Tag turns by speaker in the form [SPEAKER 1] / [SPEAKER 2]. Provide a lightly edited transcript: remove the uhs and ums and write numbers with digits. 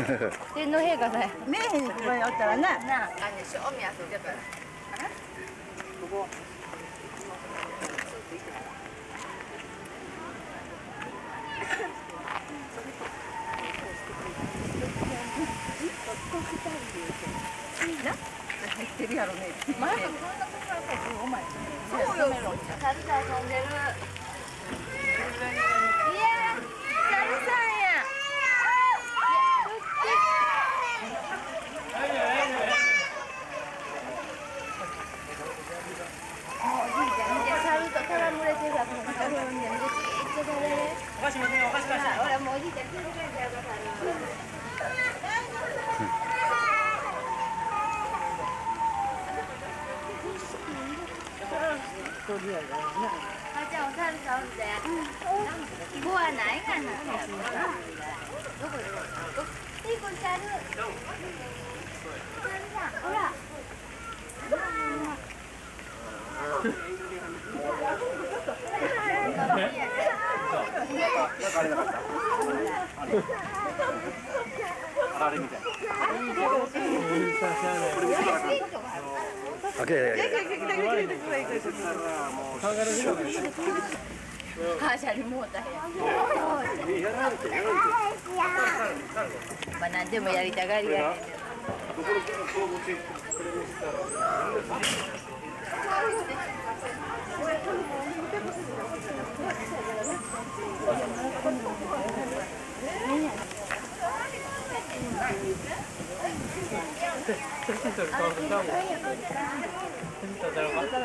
[SPEAKER 1] 天皇陛下さえ
[SPEAKER 2] 見えへんにここにおったらな。
[SPEAKER 1] なあ、正面遊んでから。
[SPEAKER 3] ここ。
[SPEAKER 2] 入ってるやろね。
[SPEAKER 1] 前のこんなところからお前。そうよ。猿で遊んでる。いや、猿さんや。猿と戯れてるわ。猿を見てめっちゃ誰？
[SPEAKER 3] お菓子持ってね、お菓子貸して。
[SPEAKER 1] ほらもうおじいちゃん来てくれたよ、猿。
[SPEAKER 2] とりあえずな。
[SPEAKER 1] あ、じゃあお猿さんで。ここはないかな。どこどこ。いい子猿。猿さん、ほら。
[SPEAKER 3] あれみたい。
[SPEAKER 1] あ、シャリもうたへん。まあ何でもやりたがりやねん。
[SPEAKER 3] 写真撮る顔と多分。写真撮ったら分から